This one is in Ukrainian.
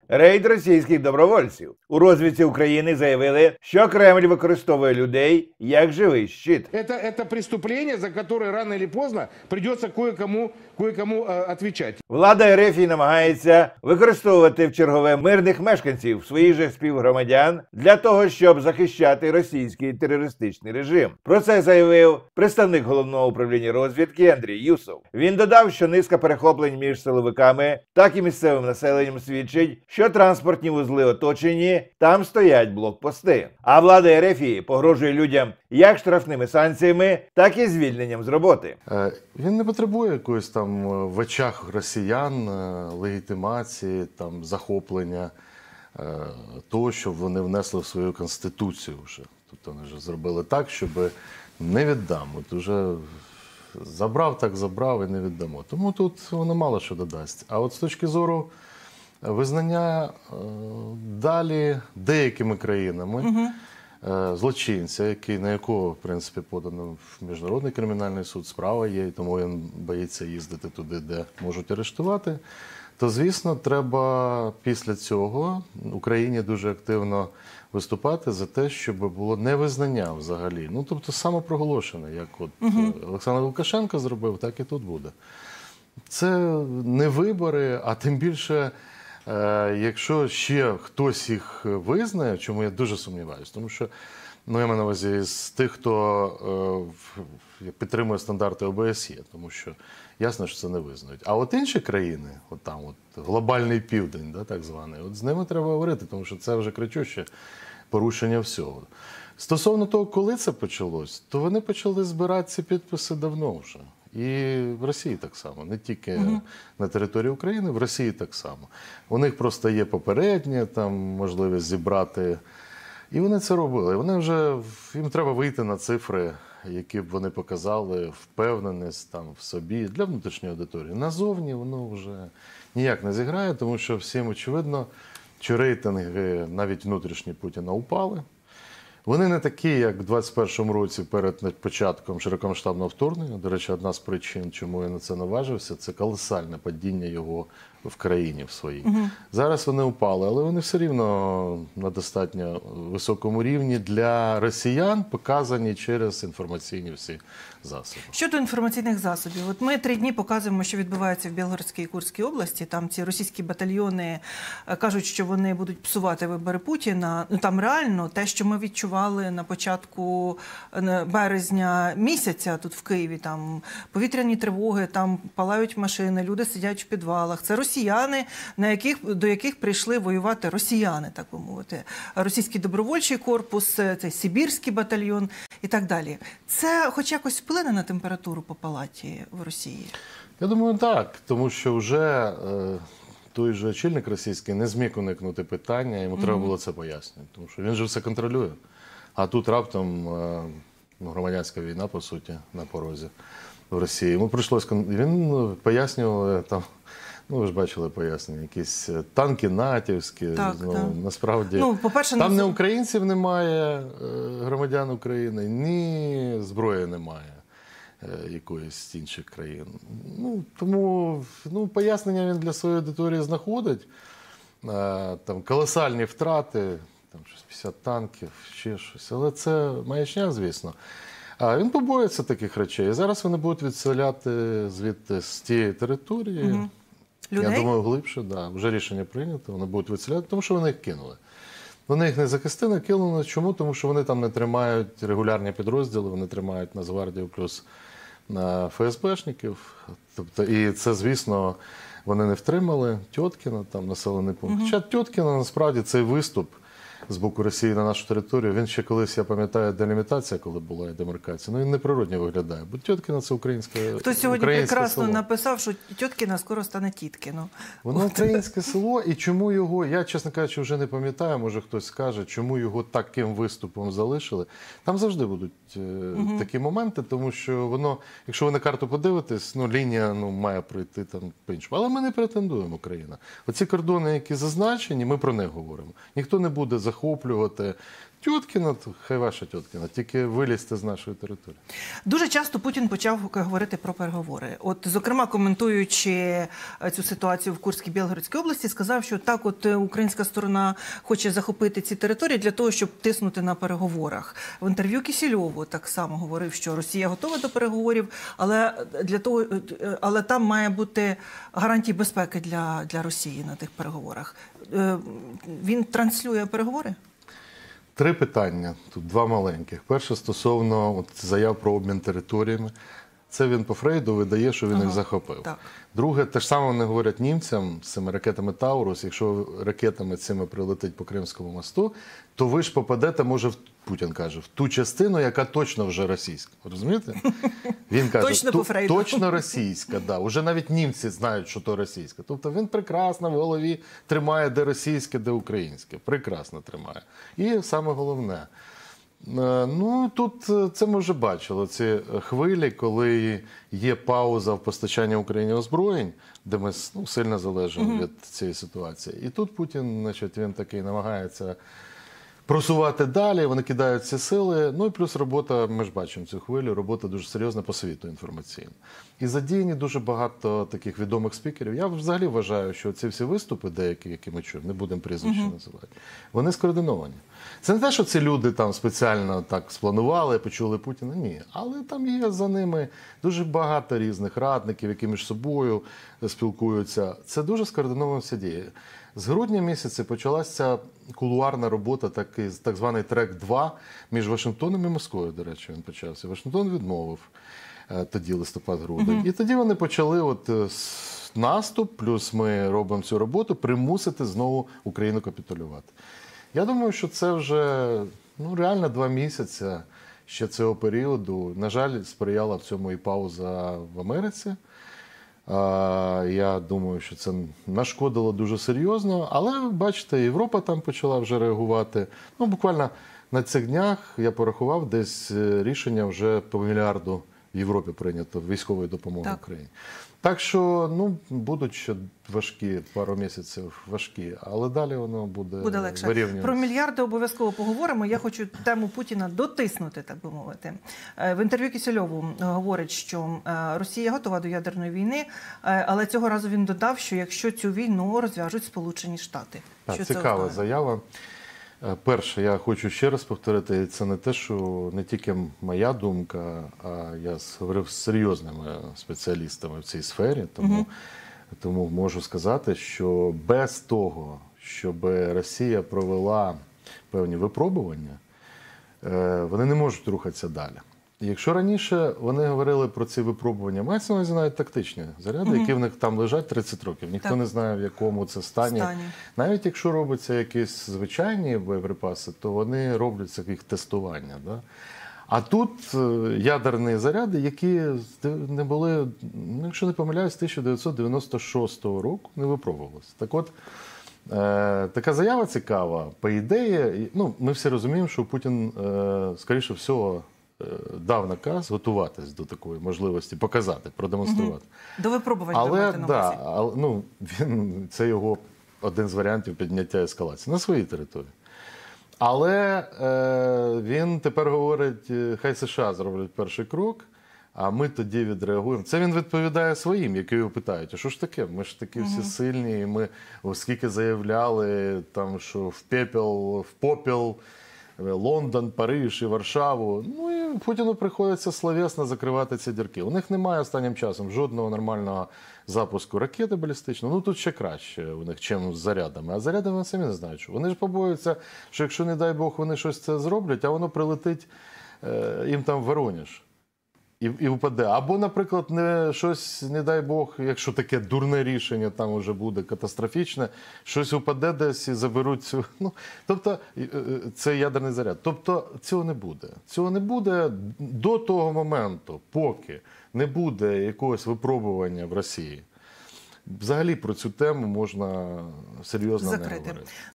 рейд російських добровольців. У розвідці України заявили, що Кремль використовує людей як живий щит. Это преступление, за которое рано или поздно придется кое-кому отвечать. Влада РФ намагається використовувати в чергове мирних мешканців, своїх же співгромадян, для того, щоб захищати російський терористичний режим. Про це заявив представник Головного управління розвідки Андрій Юсов. Він додав, що низка перехоплень між силовиками, так і місцевим населенням свідчить, що транспортні вузли оточені, там стоять блокпости. А влада РФ погрожує людям як штрафними санкціями, так і звільненням з роботи. Він не потребує якоїсь там в очах росіян легітимації, там захоплення того, що вони внесли в свою конституцію вже. Тобто вони вже зробили так, щоб не віддам. От уже забрав, так забрав і не віддамо. Тому тут воно мало що додасть. А от з точки зору визнання далі деякими країнами злочинця, на якого, в принципі, подано в Міжнародний кримінальний суд, справа є, і тому він боїться їздити туди, де можуть арештувати, то, звісно, треба після цього Україні дуже активно виступати за те, щоб було невизнання взагалі. Ну, тобто самопроголошене, як от Олександр Лукашенко зробив, так і тут буде. Це не вибори, а тим більше, якщо ще хтось їх визнає, в чому я дуже сумніваюся, тому що, ну, я маю на увазі з тих, хто підтримує стандарти ОБСЄ, тому що ясно, що це не визнають. А от інші країни, от там, от глобальний південь, да, так званий, от з ними треба говорити, тому що це вже кричуще порушення всього. Стосовно того, коли це почалось, то вони почали збирати ці підписи давно вже. І в Росії так само, не тільки на території України, в Росії так само. У них просто є попередня там можливість зібрати, і вони це робили. Вони вже, їм треба вийти на цифри, які б вони показали, впевненість там в собі для внутрішньої аудиторії. Назовні воно вже ніяк не зіграє, тому що всім очевидно, що рейтинги навіть внутрішні Путіна упали. Вони не такі, як в 21-му році перед початком широкомасштабного вторгнення. До речі, одна з причин, чому я на це наважився, це колосальне падіння його в країні в своїй. Зараз вони упали, але вони все рівно на достатньо високому рівні для росіян, показані через інформаційні всі засоби. Щодо інформаційних засобів, от ми 3 дні показуємо, що відбувається в Білгородській і Курській області. Там ці російські батальйони кажуть, що вони будуть псувати вибори Путіна. Ну, там реально те, що ми відчували на початку березня місяця тут в Києві, там повітряні тривоги, там палають машини, люди сидять в підвалах. Це росіяни, до яких прийшли воювати росіяни, так би мовити. Російський добровольчий корпус, цей Сибірський батальйон і так далі. Це хоч якось вплине на температуру по палаті в Росії? Я думаю, так. Тому що вже той же очільник російський не зміг уникнути питання, йому треба було це пояснювати. Тому що він же все контролює. А тут раптом громадянська війна, по суті, на порозі в Росії. Йому прийшлось, він пояснював там, ну, ви ж бачили пояснення, якісь танки натівські, так, ну, так. Насправді. Ну, там не українців немає, громадян України, ні зброї немає якоїсь з інших країн. Ну, тому пояснення він для своєї аудиторії знаходить. Там колосальні втрати, там щось 50 танків, ще щось. Але це маячня, звісно. А він побоюється таких речей. І зараз вони будуть відселяти звідти з тієї території. Людей? Я думаю, глибше, да. Вже рішення прийнято, вони будуть відселяти, тому що вони їх кинули. Вони їх не захистили, кинули. Чому? Тому що вони там не тримають регулярні підрозділи, вони тримають Нацгвардію плюс на ФСБшників. Тобто, і це, звісно, вони не втримали. Тьоткіно, там населений пункт. Хоча Тьоткіно, насправді, цей виступ з боку Росії на нашу територію, він ще колись, я пам'ятаю, делімітація, коли була і демаркація, ну він неприродньо виглядає, бо Тьоткіно – це українське село. Хтось сьогодні прекрасно написав, що Тьоткіно скоро стане Тіткіно. Воно українське село, і чому його, я, чесно кажучи, вже не пам'ятаю, може хтось скаже, чому його таким виступом залишили. Там завжди будуть такі моменти, тому що воно, якщо ви на карту подивитесь, ну лінія має пройти там по-іншому. Але ми не претендуємо, Україна. Оці кордони, які зазначені, ми про них говоримо. Ніхто не буде захоплювати Тьоткіна, хай ваша Тьоткіна, тільки вилізьте з нашої території. Дуже часто Путін почав говорити про переговори. От, зокрема, коментуючи цю ситуацію в Курській Білгородській області, сказав, що так от українська сторона хоче захопити ці території для того, щоб тиснути на переговорах. В інтерв'ю Кісільову так само говорив, що Росія готова до переговорів, але там має бути гарантії безпеки для Росії на тих переговорах. Він транслює переговори? 3 питання, тут 2 маленьких. Перше стосовно заяв про обмін територіями. Це він по Фрейду видає, що він їх захопив. Так. Друге, те ж саме вони говорять німцям з цими ракетами Таурус. Якщо ракетами цими прилетить по Кримському мосту, то ви ж попадете, може, Путін каже, в ту частину, яка точно вже російська. Розумієте? Він каже, Точно по Фрейду. точно російська, да. Уже навіть німці знають, що то російська. Тобто він прекрасно в голові тримає, де російське, де українське. Прекрасно тримає. І саме головне, ну, тут це ми вже бачили, ці хвилі, коли є пауза в постачанні Україні озброєнь, де ми сильно залежимо від цієї ситуації. І тут Путін, значить, він такий намагається просувати далі, вони кидають ці сили. Ну і плюс робота, ми ж бачимо цю хвилю, робота дуже серйозна по світу інформаційна. І задіяні дуже багато таких відомих спікерів. Я взагалі вважаю, що ці всі виступи, деякі, які ми чуємо, не будемо прізвища називати, вони скоординовані. Це не те, що ці люди там спеціально так спланували, почули Путіна, ні. Але там є за ними дуже багато різних радників, які між собою спілкуються. Це дуже скоординована вся дія. З грудня місяця почалася кулуарна робота, так званий трек 2 між Вашингтоном і Москвою, до речі, він почався. Вашингтон відмовив тоді листопад-грудень. І тоді вони почали наступ, плюс ми робимо цю роботу, примусити знову Україну капітулювати. Я думаю, що це вже реально 2 місяці ще цього періоду. На жаль, сприяла в цьому і пауза в Америці. Я думаю, що це нашкодило дуже серйозно, але, бачите, Європа там почала вже реагувати. Ну, буквально на цих днях я порахував, десь рішення вже по мільярду в Європі прийнято військової допомоги Україні. Так що, будуть ще важкі, пару місяців важкі, але далі воно буде легше. вирівнюватися. Про мільярди обов'язково поговоримо. Я хочу тему Путіна дотиснути, так би мовити. В інтерв'ю Кісельову говорить, що Росія готова до ядерної війни, але цього разу він додав, що якщо цю війну розв'яжуть Сполучені Штати. Так, цікава заява. Перше, я хочу ще раз повторити, це не те, що не тільки моя думка, а я говорив з серйозними спеціалістами в цій сфері, тому можу сказати, що без того, щоб Росія провела певні випробування, вони не можуть рухатися далі. Якщо раніше вони говорили про ці випробування, мається на увазі навіть тактичні заряди, які в них там лежать 30 років. Ніхто не знає, в якому це стані. Навіть якщо робляться якісь звичайні боєприпаси, то вони роблять їх тестування. Да? А тут ядерні заряди, які не були, якщо не помиляюсь, з 1996 року не випробувалися. Так от, така заява цікава. По ідеї, ми всі розуміємо, що Путін, скоріше всього, дав наказ готуватись до такої можливості, показати, продемонструвати. До випробування, ви маєте на увазі. Це його один з варіантів підняття ескалації на своїй території. Але він тепер говорить, хай США зроблять перший крок, а ми тоді відреагуємо. Це він відповідає своїм, які його питають, а що ж таке? Ми ж такі всі сильні, і ми оскільки заявляли, там, що в попіл, Лондон, Париж і Варшаву. Ну і Путіну приходиться словесно закривати ці дірки. У них немає останнім часом жодного нормального запуску ракети балістичної. Тут ще краще у них, чим з зарядами. А заряди вони самі не знають, що. Вони ж побоюються, що якщо, не дай Бог, вони щось це зроблять, а воно прилетить їм там в Воронеж. І впаде. Або, наприклад, щось, не дай Бог, якщо таке дурне рішення там вже буде катастрофічне, щось впаде десь і заберуть цю. Тобто, це ядерний заряд. Тобто, цього не буде. Цього не буде до того моменту, поки не буде якогось випробування в Росії. Взагалі про цю тему можна серйозно не говорити.